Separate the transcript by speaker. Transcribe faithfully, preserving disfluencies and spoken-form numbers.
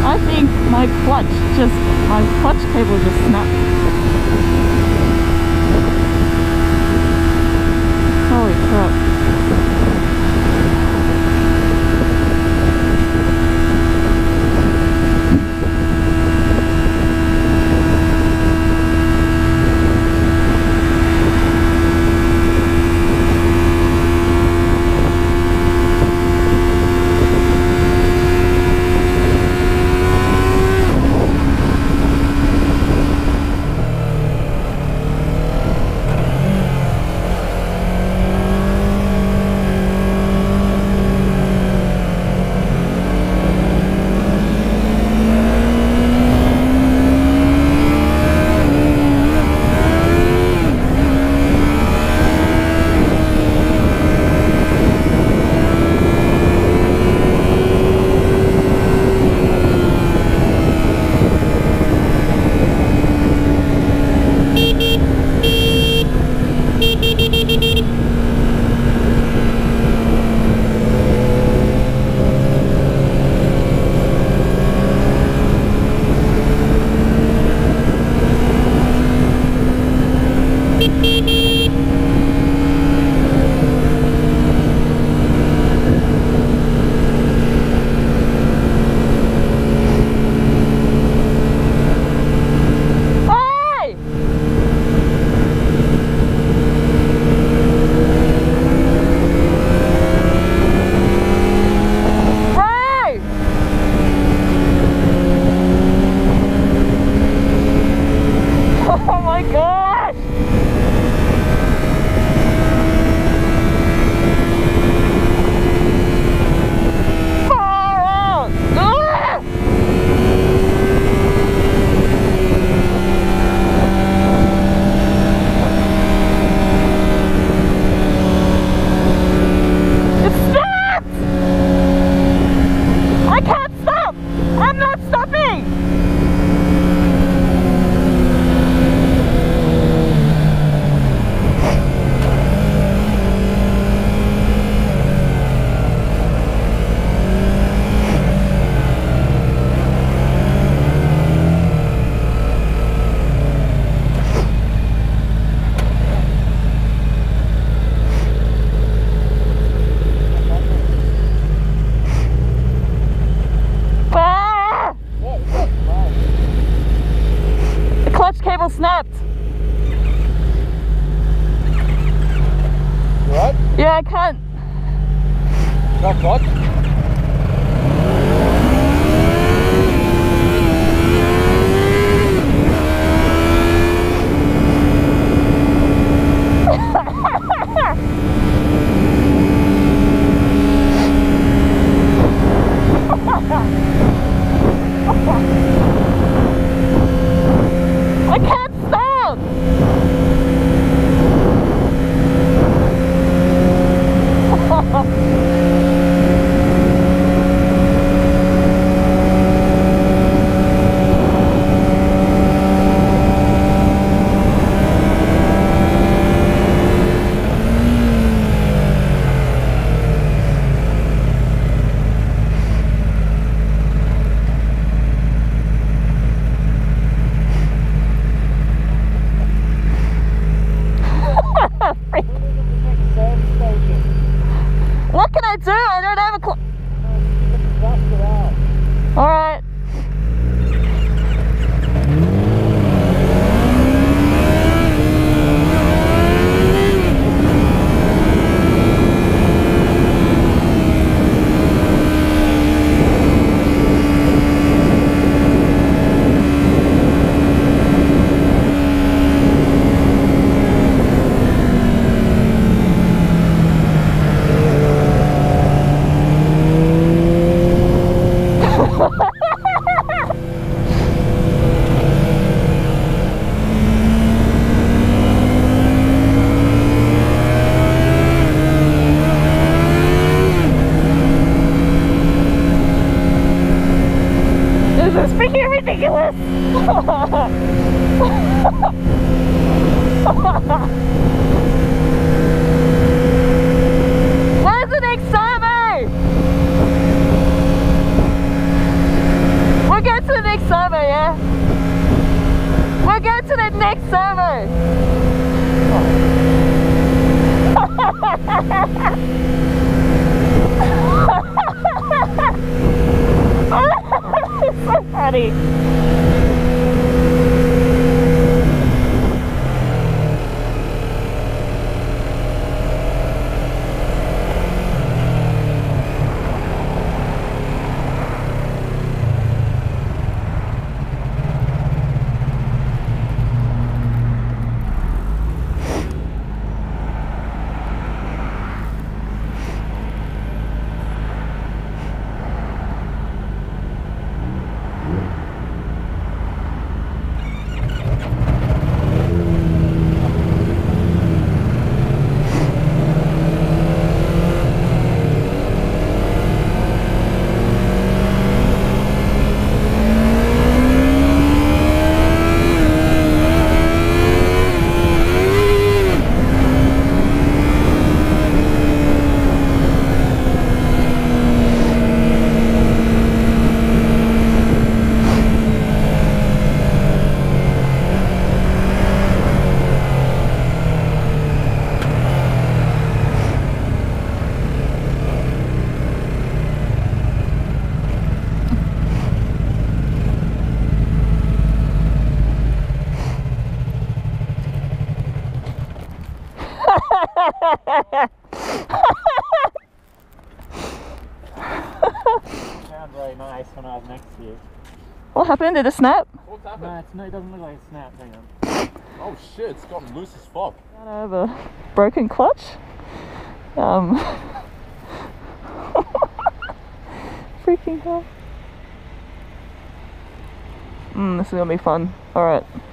Speaker 1: I think my clutch just, my clutch cable just snapped. Holy crap. Cable snapped.
Speaker 2: What?
Speaker 1: Yeah, I can't.
Speaker 2: Got what?
Speaker 1: I can't stop! What can I do? I don't have a cl- Alright. This is freaking ridiculous! Where's the next survey? We're We'll get to the next servo. It's so funny.
Speaker 2: Sounds very nice when I was next to you.
Speaker 1: What happened? Did it snap?
Speaker 2: What's happened?
Speaker 3: No, it's, no, it doesn't look like a snap. Hang on.
Speaker 2: Oh shit, it's gotten loose as fuck.
Speaker 1: I have a broken clutch. Um, freaking hell. Mm, this is gonna be fun. Alright.